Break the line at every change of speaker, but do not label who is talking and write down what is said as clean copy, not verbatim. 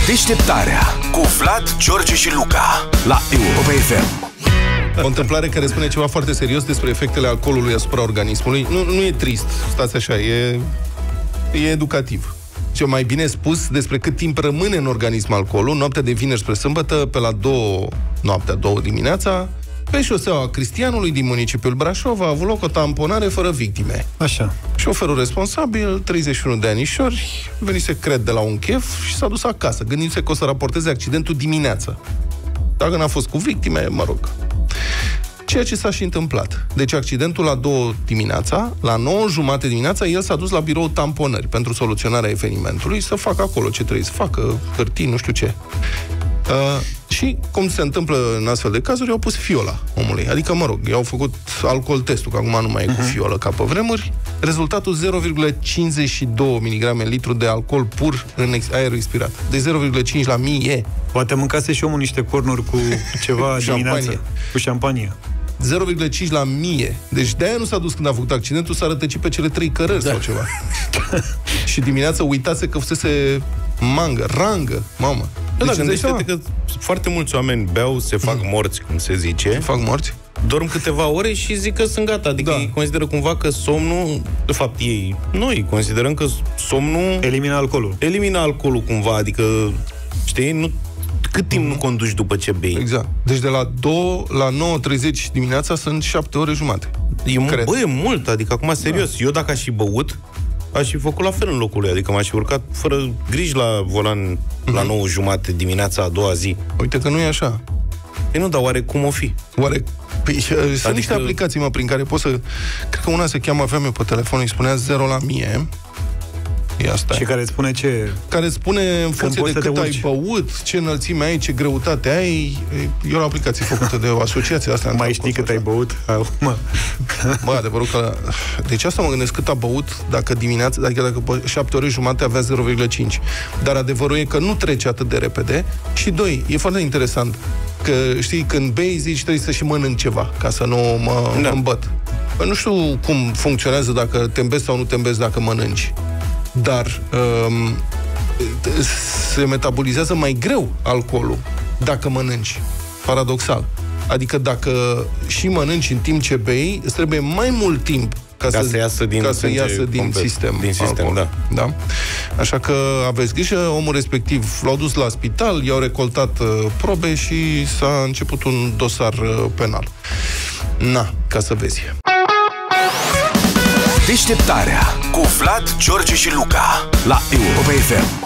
Deșteptarea cu Vlad, George și Luca la Europa FM.
O întâmplare care spune ceva foarte serios despre efectele alcoolului asupra organismului. Nu e trist, stați așa, e educativ. Ce mai bine spus despre cât timp rămâne în organism alcoolul, noaptea de vineri spre sâmbătă, pe la 2 dimineața, pe șoseaua Cristianului din municipiul Brașov a avut loc o tamponare fără victime.
Așa.
Șoferul responsabil, 31 de anișori, venise, cred, de la un chef și s-a dus acasă, gândindu-se că o să raporteze accidentul dimineața. Dacă n-a fost cu victime, mă rog. Ceea ce s-a și întâmplat. Deci accidentul la 2 dimineața, la 9:30 dimineața, el s-a dus la birou tamponări pentru soluționarea evenimentului, să facă acolo ce trebuie să facă, hârtii, nu știu ce. Și, cum se întâmplă în astfel de cazuri, i-au pus fiola omului. Adică, mă rog, i-au făcut alcool testul, că acum nu mai e cu fiolă ca pe vremuri. Rezultatul 0,52 mg în litru de alcool pur în aer expirat. De 0,5 la 1000.
Poate mâncase și omul niște cornuri cu ceva dimineață. Cu șampanie.
0,5 la 1000. Deci de-aia nu s-a dus când a făcut accidentul, s-a rătăcit pe cele 3 cărări sau ceva. Și dimineața uitase că fusese rangă, mamă.
Deci gândește-te că foarte mulți oameni beau, se fac morți, cum se zice.
Se fac morți?
Dorm câteva ore și zic că sunt gata. Adică ei consideră cumva că somnul, de fapt noi considerăm că somnul elimina alcoolul cumva, adică știi, cât timp nu conduci după ce bei?
Exact. Deci de la 2 la 9:30 dimineața sunt 7 ore jumate.
E mult, adică acum serios. Eu dacă aș fi băut, aș fi făcut la fel în locul lui, adică m-aș fi urcat fără griji la volan la 9:30 dimineața a doua zi.
Uite că nu e așa.
Păi nu, dar oare cum o fi?
Sunt niște aplicații, prin care poți să... Cred că una se cheamă, aveam eu pe telefon, îi spunea 0 la 1000.
Și care îți spune ce...
Care spune în funcție de cât ai băut, ce înălțime ai, ce greutate ai. E o aplicație făcută de o asociație asta.
Mai știi cât ai băut?
Bă, adevărul că... Deci asta mă gândesc, cât a băut dacă dimineața, dacă 7 ore jumate avea 0,5. Dar adevărul e că nu trece atât de repede. Și 2, e foarte interesant că, știi, când bei, zici, trebuie să și mănânc ceva, ca să nu mă îmbăt. Păi nu știu cum funcționează, dacă te îmbezi sau nu te îmbezi dacă mănânci. Dar se metabolizează mai greu alcoolul dacă mănânci. Paradoxal. Adică dacă și mănânci în timp ce bei, îți trebuie mai mult timp ca să iasă din sistem.
Din sistem,
da. Așa că aveți grijă, omul respectiv l-au dus la spital, i-au recoltat probe și s-a început un dosar penal. Ca să vezi.
Deșteptarea cu Vlad, George și Luca la Europa FM.